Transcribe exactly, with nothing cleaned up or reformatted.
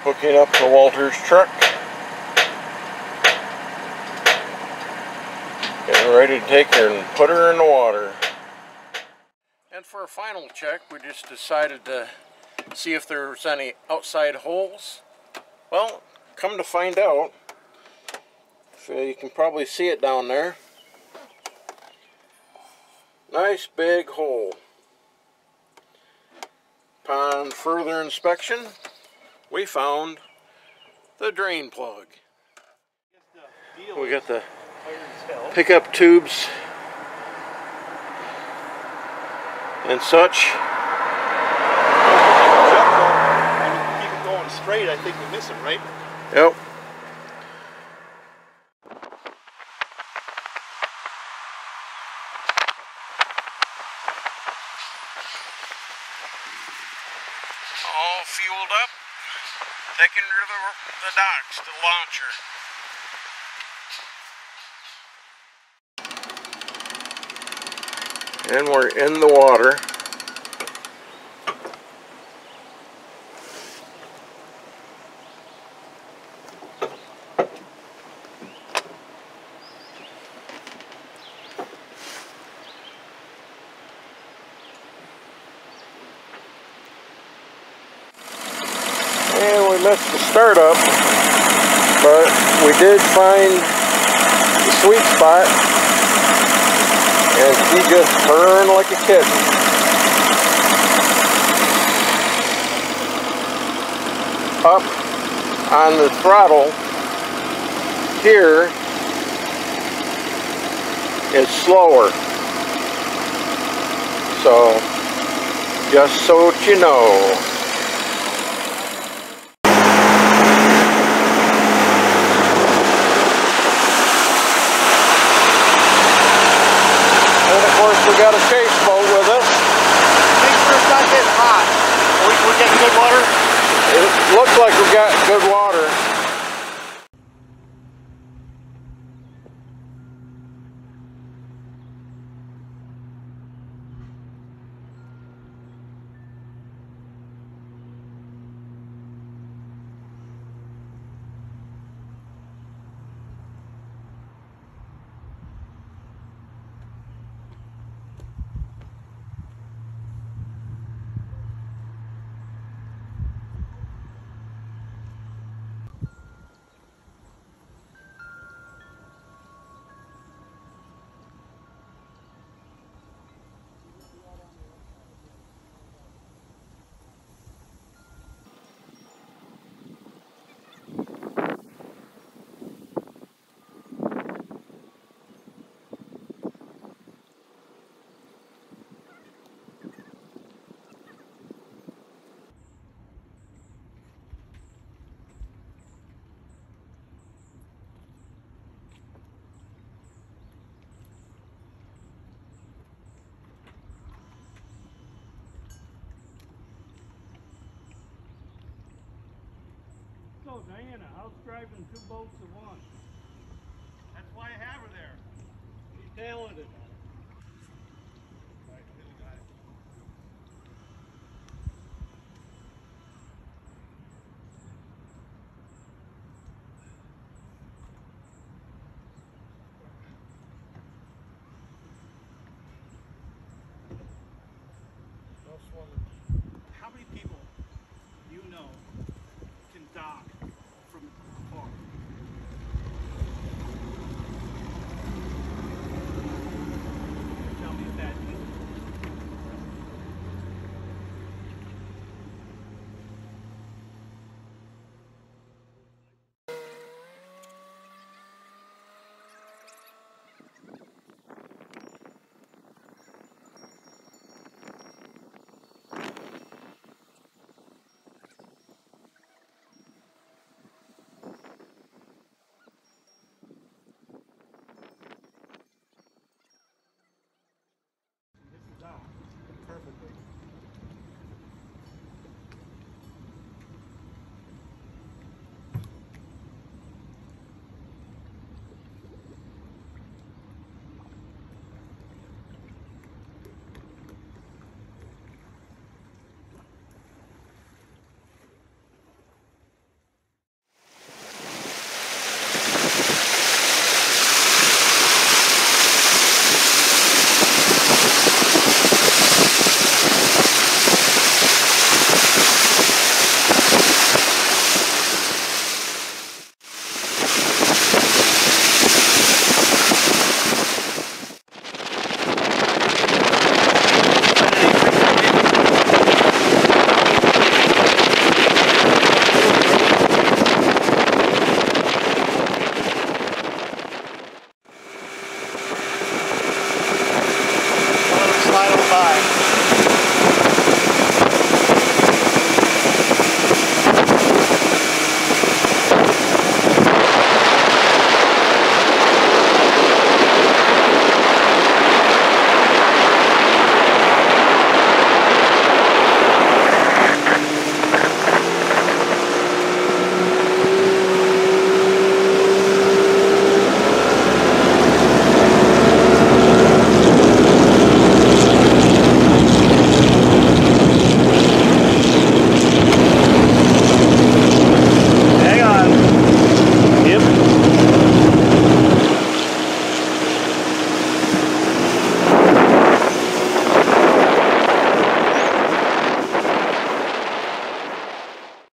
hooking up to Walter's truck. Getting ready to take her and put her in the water. And for a final check, we just decided to see if there's any outside holes. Well, come to find out, so you can probably see it down there. Nice big hole. Upon further inspection, we found the drain plug. We got the pickup tubes and such. Keep it going straight, I think we miss it, right? Yep. All fueled up, taken her to the, the docks to launch her. And we're in the water. And we missed the startup, but we did find the sweet spot, and she just turned like a kitten. Up on the throttle here is slower, so just so that you know. We got a chase boat with us. Make sure it's not getting hot. Are we, we're getting good water? It looks like we got good water. So Diana, how's driving two boats at once? That's why I have her there. She's talented.